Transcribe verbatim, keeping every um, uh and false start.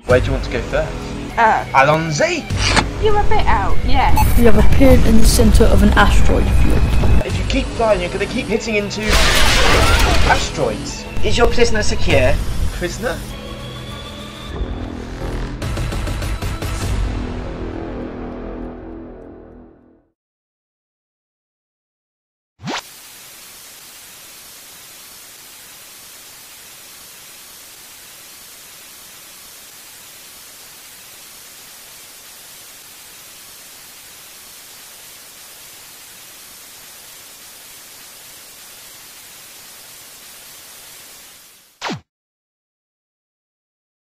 Where do you want to go first? Uh, Alonzi! you're a bit out, yeah. We have appeared in the centre of an asteroid field. If you keep flying, you're going to keep hitting into asteroids. Is your prisoner secure? Prisoner?